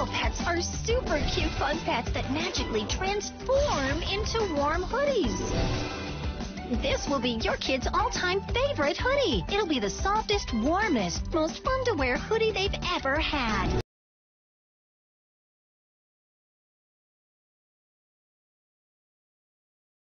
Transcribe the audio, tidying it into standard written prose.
Hugglepets are super cute fun pets that magically transform into warm hoodies. This will be your kid's all-time favorite hoodie. It'll be the softest, warmest, most fun-to-wear hoodie they've ever had.